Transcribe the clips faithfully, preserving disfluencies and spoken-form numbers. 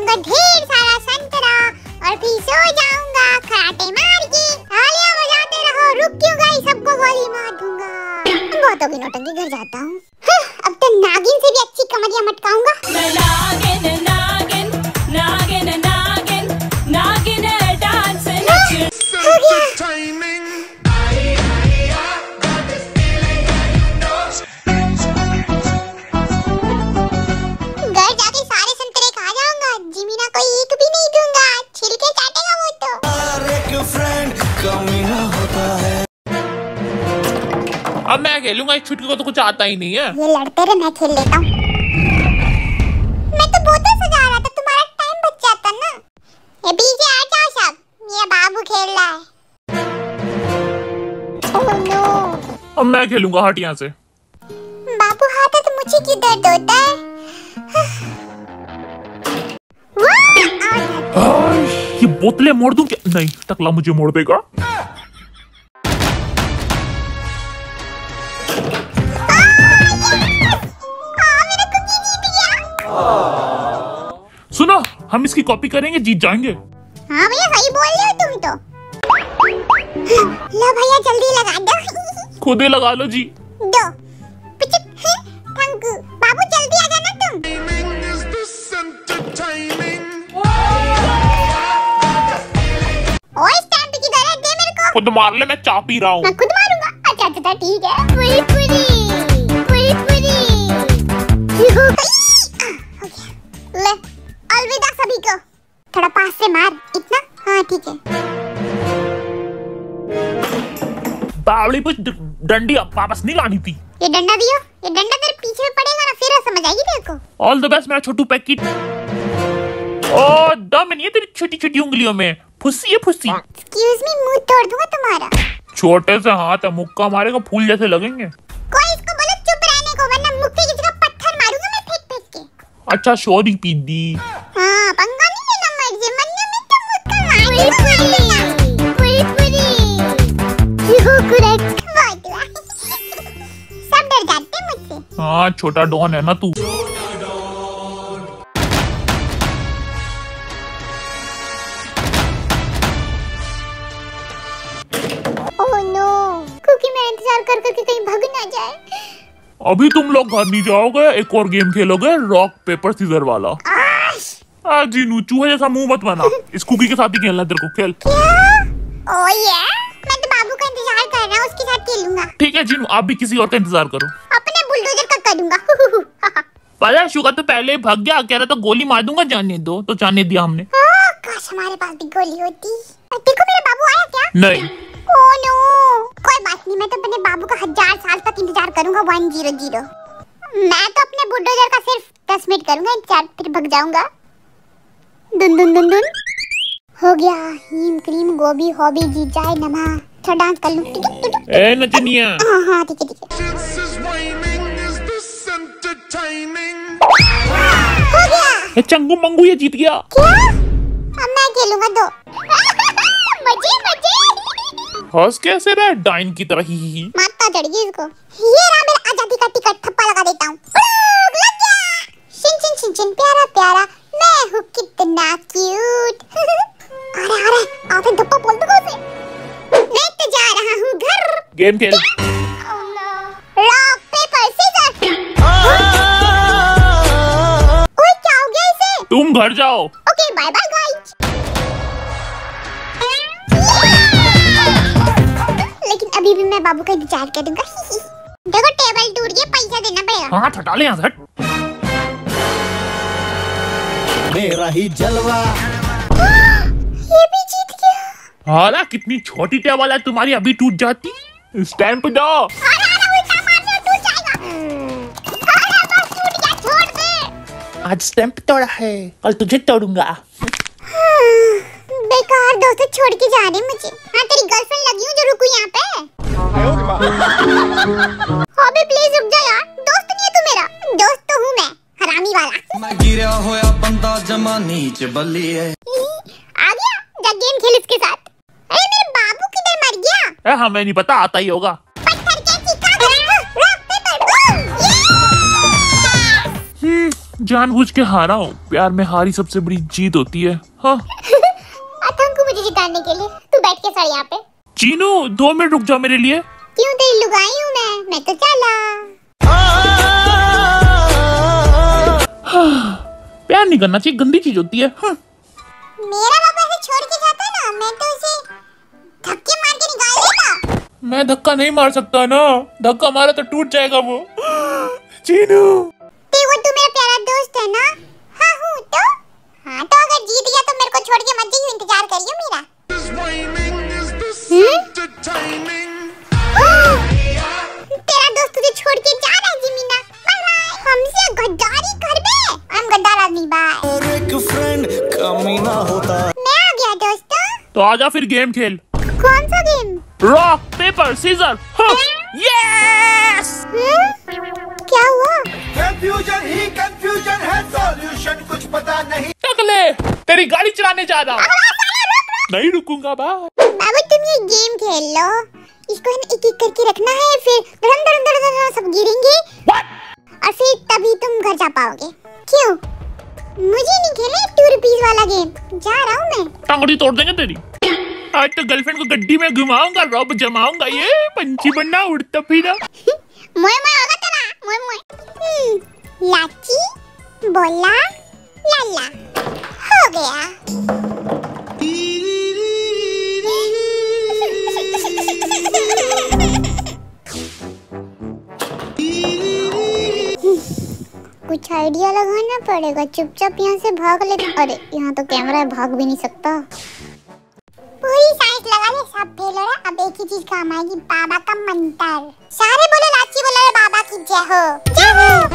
खाऊंगा ढेर सारा संतरा और फिर सो जाऊंगा खराटे मार के। तालियां बजाते रहो, रुक क्यों गई, सबको गोली मार दूंगा। बहुत होगी नौटंकी, घर जाता हूँ। अब तो नागिन से भी अच्छी कमरिया मटकाऊंगा। नागिन नागिन नागिन नागिन नागिन डांस हो गया। घर जाके सारे संतरे खा जाऊंगा, जिमीना को एक भी नहीं दूंगा, छिलके चाटेगा वो तो। अब मैं खेलूंगा, इस छुटकी को तो कुछ आता ही नहीं है। ये लड़ते रहे, मैं खेल लेता हूँ। मैं तो बोतल सजा रहा था, तुम्हारा टाइम बच जाता ना। ये पीछे आ जाओ सब, ये बाबू खेल रहा है। Oh no. अब मैं खेलूंगा, हट यहाँ से। बाबू हाथ है तो मुझे क्यों दर्द होता है? ये बोतलें मोड़ दूं क्या? नहीं, टकला मुझे मोड़ देगा। सुनो, हम इसकी कॉपी करेंगे, जीत जाएंगे। हाँ भैया, सही बोल रहे हो तुम तो। लो भैया जल्दी लगा दो। खुद ही लगा लो जी। दो थैंक यू। बाबू जल्दी आ जाना तुम। ओए स्टैम्प किधर है, दे मेरे को। खुद मार ले, मैं चाय पी रहा हूँ। मैं खुद मारूंगा। अच्छा अच्छा ठीक है। पूरी पूरी पूरी पूरी हो गई। ले अलविदा सभी को। थोड़ा पास से मार, इतना। हाँ ठीक है। बावली कुछ डंडी वापस नहीं लानी थी। ये डंडा दियो, ये डंडा तेरे पीछे में पड़ेगा ना, फिर समझ आएगी तेरे को। ऑल द बेस्ट मेरा छोटू पैकेट। ओ दम नहीं है तेरी छोटी छोटी उंगलियों में, फुस्सी है फुस्सी। एक्सक्यूज मी, मुंह तोड़ दूंगा तुम्हारा। छोटे से हाथ है, मुक्का मारेगा फूल जैसे लगेंगे। कोई इसको बोलो चुप रहने को, वरना मुक्के की जगह पत्थर मारूंगा मैं फेंक फेंक के। अच्छा सॉरी पीदी। हाँ पंगा नहीं लेना, मर्जी मरने में तो मुक्का मारूंगा। पूरी पूरी यू करेक्ट। सब डर जाते हैं मुझसे। हाँ छोटा डॉन है ना तू। ओह नो, क्योंकि मैं इंतजार कर करके कहीं भाग ना जाए। अभी तुम लोग घर नहीं जाओगे, एक और गेम खेलोगे, रॉक पेपर सीजर वाला। आ जीनू, चूहे जैसा मुंह मत बना। इस कुकी के साथ ही खेलना तेरे को, खेल। क्या? ओह ये, मैं तो बाबू का इंतजार कर रहा हूँ, उसके साथ खेलूंगा। ठीक है जीनू, आप भी किसी और का इंतजार करो। अपने बुलडोजर का करूंगा। पता है शुगर तो पहले भाग गया, कह रहा था गोली मार दूंगा, जाने दो, तो जाने दिया हमने। काश हमारे पास भी गोली होती। देखो मेरा बाबू आया क्या? नहीं। ओह नो, कोई बात नहीं, मैं तो अपने बाबू का हजार साल तक इंतजार करूंगा। One zero zero. मैं तो अपने बुलडोजर का सिर्फ दस मिनट करूंगा इंतजार, फिर भाग जाऊंगा। दुन दुन दुन दुन हो गया। हीम क्रीम गोभी हॉबी जी जाए नमा। थोड़ा डांस कर लूं। ए नचनिया। हाँ हाँ ठीक है ठीक है। हो गया। ए चंगू मंगू ये जीत गया। क्या? अब मैं खेलूंगा दो। मजे मजे। हंस कैसे रहा, डाइन की तरह ही ही। माता चढ़ गई इसको। ये रहा मेरा आजादी का टिकट, थप्पा लगा देता हूँ। लग गया। शिन शिन शिन शिन प्यारा प्यारा, मैं हूँ कितना क्यूट। अरे अरे आपने धप्पा बोल दो उसे। मैं तो जा रहा हूँ घर। गेम खेल। Rock paper scissor. ओए क्या हो गया इसे? तुम घर जाओ। Okay bye bye guys. लेकिन अभी भी मैं बाबू का इंतजार करूंगा। देखो टेबल टूट गया, पैसा देना पड़ेगा। हाँ हटा ले यहाँ से, हट। मेरा ही जलवा। ये भी जीत गया। हाँ ना, कितनी छोटी टेबल है तुम्हारी, अभी टूट जाती। स्टैंड पे जाओ। अरे अरे उल्टा मारने टूट जाएगा। अरे बस टूट गया, छोड़ दे। आज स्टैंप तोड़ा है, कल तुझे तोड़ूंगा। बेकार दोस्त छोड़ के जा रहे मुझे। हाँ तेरी गर्लफ्रेंड लगी हूँ जो रुकू यहाँ पे। हॉबी प्लीज रुक जा यार, दोस्त नहीं है तू मेरा। दोस्त तो हूँ मैं, हरामी वाला। मैं गिरा होया बंदा जमा नीच बल्ली है। आ गया, जा गेम खेल इसके साथ। अरे मेरे बाबू किधर मर गया? ए हमें नहीं पता, आता ही होगा। पत्थर के चिका रॉक पेपर बूम। जानबूझ के हारा हूँ। प्यार में हारी सबसे बड़ी जीत होती है। हाँ अतंकु मुझे जिताने के लिए तू बैठ के सड़ यहाँ पे। चीनू दो मिनट रुक जाओ मेरे लिए। क्यों तेरी लुगाई हूँ मैं मैं तो चला। प्यार नहीं करना चाहिए, गंदी चीज होती है। हाँ। मेरा बाबा ऐसे छोड़ के जाता ना, मैं तो उसे धक्के मार के निकाल देता। मैं धक्का नहीं मार सकता ना, धक्का मारा तो टूट जाएगा वो। चीनू वो तू मेरा प्यारा दोस्त है ना। हाँ हूँ तो हाँ तो अगर जीत गया तो मेरे को छोड़ के मत जाइयो, इंतजार करियो मेरा। तेरा दोस्त तुझे छोड़ के जा रहा है जिमीना। हमसे गद्दारी कर बे। हम गद्दार आदमी बाय। और एक फ्रेंड कमी ना होता। मैं आ गया दोस्तों। तो आजा फिर गेम खेल। कौन सा game? Rock paper scissor. Yes. क्या हुआ? कंफ्यूजन ही कंफ्यूजन है, सॉल्यूशन कुछ पता नहीं। टकले तेरी गाड़ी चलाने जा रहा हूँ। नहीं रुकूंगा बाबा। बाबू तुम ये गेम खेल लो, इसको एक एक करके रखना है, फिर धड़म धड़म धड़म धड़म सब गिरेंगे और फिर तभी तुम घर जा पाओगे। क्यों? मुझे नहीं खेलना टू रुपीज वाला गेम, जा रहा हूँ मैं। टांगड़ी तोड़ देंगे तेरी। आज तो गर्लफ्रेंड को गड्डी में घुमाऊंगा, रॉब जमाऊंगा, ये पंछी बनना उड़ता फिरा। मोए मोए होगा तेरा, मोए मोए। लाची बोला लाला हो गया। कुछ आइडिया लगाना पड़ेगा, चुपचाप यहाँ से भाग ले। अरे यहाँ तो कैमरा है, भाग भी नहीं सकता। पूरी साइंस लगा ले, सब फेल हो रहा। अब एक ही चीज काम आएगी, बाबा का मंत्र। सारे बोलो लाची बोलो रे बाबा की जय हो, जय हो।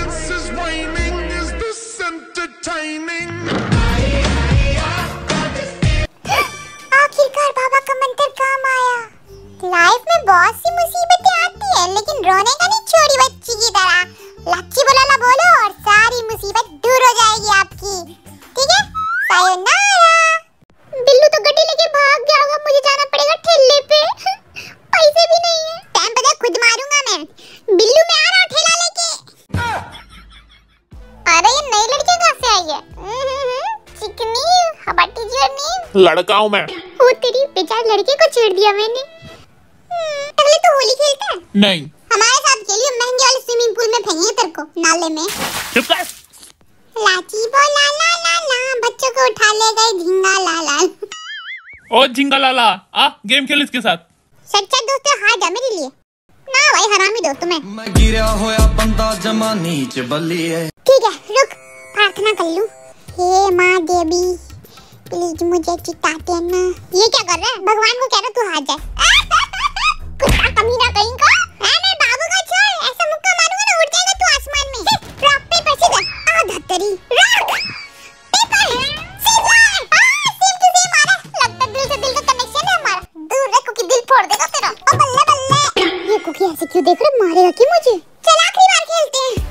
आखिरकार बाबा का मंत्र काम आया। लाइफ में बहुत सी मुसीबतें आती है, लेकिन रोने का नहीं छोड़ी बच्ची की तरह। लाची बोला बोलो और सारी मुसीबत दूर हो जाएगी आपकी, ठीक है? सायोनारा। बिल्लू तो गड्डी लेके भाग गया होगा, मुझे जाना पड़ेगा ठेले पे। पैसे भी नहीं है। टाइम पे देख खुद मारूंगा मैं। बिल्लू मैं आ रहा हूँ ठेला लेके। अरे ये नई लड़की कहाँ से आई है? चिकनी हबाटी जी और नीम। लड़का हूँ मैं। वो तेरी बेचारे लड़के को छेड़ दिया मैंने। अगले तो होली खेलता है? नहीं। हमारे साथ खेलियो, महंगे वाले स्विमिंग पूल में फेंकेंगे तेरे को, नाले में। चुप कर। लाची बोला ला ला ला, बच्चों को उठा ले गए झिंगा ला ला। ओ झिंगा लाला, आ गेम खेल इसके साथ। सच्चा दोस्त है, हार जा मेरे लिए। ना भाई हरामी दोस्त मैं। मैं गिरा होया बंदा जमा नीच बल्ली है। ठीक है रुक, प्रार्थना कर लूं। हे माँ देवी प्लीज मुझे चिता देना। ये क्या कर रहा है? भगवान को कह रहा तू हार जाए। कुत्ता कमीना कहीं का। मैं बाबू का छोड़, ऐसा मुक्का मारूंगा ना उड़ जाएगा तू आसमान में। Rock paper scissor. आ धत्तरी। Rock paper scissor. आ सेम टू सेम मारा। लगता दिल से दिल का कनेक्शन है हमारा। दूर रख कुकी, दिल फोड़ देगा तेरा। ओ बल्ले बल्ले। ये कुकी ऐसे क्यों देख रहा, मारेगा कि मुझे? चल आखिरी बार खेलते हैं।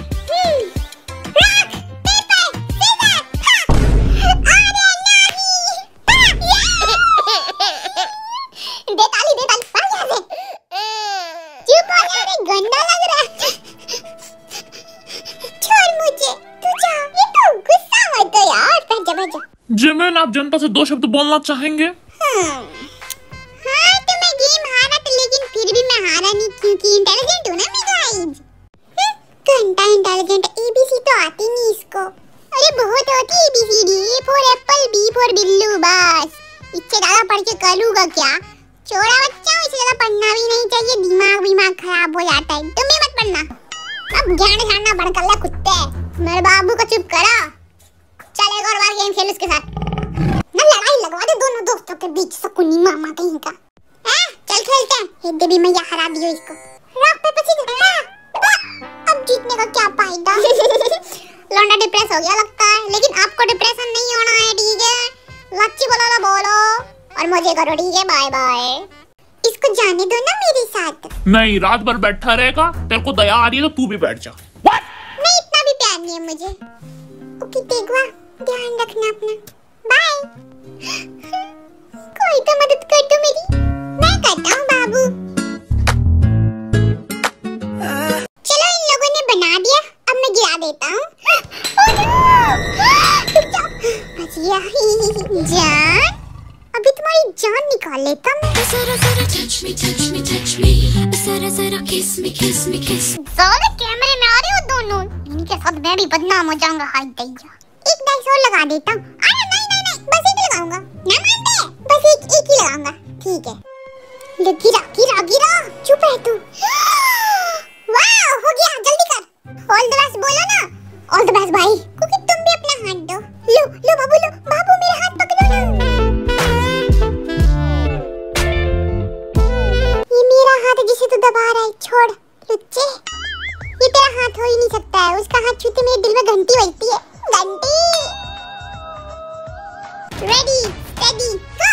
Rock paper scissor. अरे नहीं। दे ताली दे ताली, भाग यहाँ से। चुप हो जा रे, गंदा लग रहा है। छोड़ मुझे, तू जा। ये तो गुस्सा मत हो यार, बैठ जा बैठ जा। जिमिन आप जनता से दो शब्द बोलना चाहेंगे? हाँ तो मैं गेम हारा था, लेकिन फिर भी मैं हारा नहीं क्योंकि इंटेलिजेंट हूँ ना मैं गाइस। घंटा इंटेलिजेंट, एबीसी तो आती नहीं इसको। अरे बहुत होती है ABCD. A for apple, B for Billu, बस इससे ज्यादा पढ़ के करूँगा क्या? छोड़ा बच्चा, इससे ज्यादा पढ़ना भी नहीं चाहिए, दिमाग दिमाग खराब हो जाता है। तुम भी मत पढ़ना, अब ज्ञान झाड़ना भड़कल है कुत्ते। मेरे बाबू को चुप करा। चल एक और बार गेम खेल उसके साथ। ना लड़ाई लगवा दे दोनों दोस्तों के बीच, सकुनी मामा कहीं का। हैं चल खेलते हैं। हे देवी मैया हरा दियो इसको। Rock paper scissor. अब जीतने का क्या फायदा? लौंडा डिप्रेस हो गया लगता है, लेकिन आपको डिप्रेशन नहीं होना है, ठीक है? लच्ची बोलो बोलो और मुझे करो, ठीक है? Bye bye. इसको जाने दो ना मेरे साथ। नहीं, रात भर बैठा रहेगा। तेरे को दया आ रही है तो तू भी बैठ जा। नहीं, इतना भी प्यार नहीं है मुझे। ओके तेगवा, ध्यान रखना अपना। बाय। कोई तो मदद कर दो मेरी। मैं करता हूँ बाबू। चलो इन लोगों ने बना दिया, अब मैं गिरा देता हूँ। लिया। जान, अभी तुम्हारी जान निकाल लेता मैं। Zara zara touch me, touch me, touch me. Zara zara kiss me, kiss me, kiss me. साले कैमरे में आ रहे हो दोनों, इनके साथ मैं भी बदनाम हो जाऊंगा। हाय दैया, एक डाइस और लगा देता हूँ। अरे नहीं नहीं नहीं, बस एक लगाऊंगा। ना मानते, बस एक एक ही लगाऊंगा। ठीक है, ले गिरा गिरा गिरा। चुप रह तू। वाह, हो गया, जल्दी कर। ऑल द बेस्ट बोलो ना। ऑल द बेस्ट भाई। क्योंकि तुम भी अपना हाथ दो। लो लो बाबू, लो बाबू, मेरा हाथ पकड़ो ना। ये मेरा हाथ है जिसे तू दबा रहा है, छोड़ लुच्चे। ये तेरा हाथ हो ही नहीं सकता है, उसका हाथ छूते मेरे दिल में घंटी बजती है। घंटी। Ready steady go.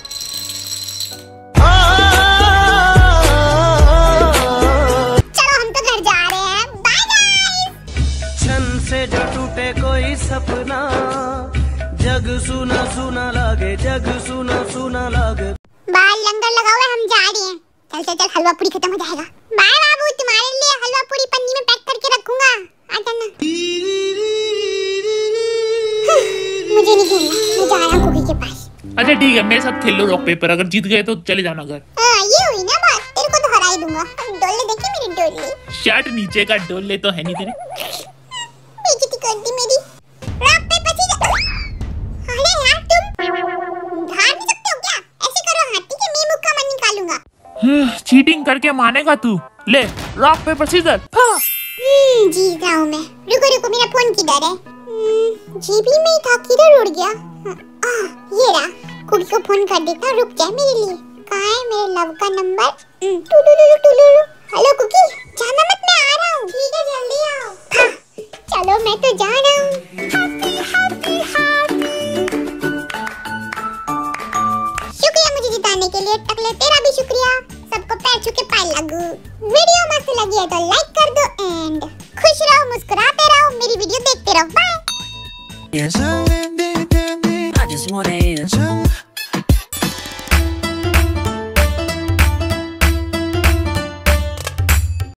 चलो हम तो घर जा रहे हैं, बाय गाइस। छन से जो टूटे कोई सपना, जग सुना सुना लागे, जग सुना सुना लागे। बाहर लंगर लगा हुआ है, हम जा रहे हैं। चल चल चल, हलवा पूरी खत्म हो जाएगा। बाय बाबू, तुम्हारे लिए हलवा पूरी पन्नी में पैक करके रखूंगा, आ जाना। मुझे नहीं खेलना, मैं जा रहा हूँ कुकी के पास। अच्छा ठीक है, मेरे साथ खेल लो रॉक पेपर, अगर जीत गए तो चले जाना घर। हाँ, ये हुई ना बात, तेरे को तो हरा ही दूंगा। डोले देखी मेरी डोले। शर्ट नीचे का डोले तो है नहीं तेरे। बेइज्जती कर दी मेरी। Rock paper scissor. अरे यार, तुम हार नहीं सकते हो क्या? ऐसे करो हाथी के मैं मुक्का मन निकालूंगा। चीटिंग करके मानेगा तू। ले रॉक पेपर सीजर। हम्म, जीत रहा हूँ मैं। रुको रुको, मेरा फोन किधर है? हम्म, जेबी में ही था, किधर उड़ गया? आ, ये रहा। कुकी को फोन कर देता, रुक जा मेरे लिए। कहाँ है मेरे लव का नंबर? टुलुलु टुलुलु। हेलो कुकी, जाना मत, मैं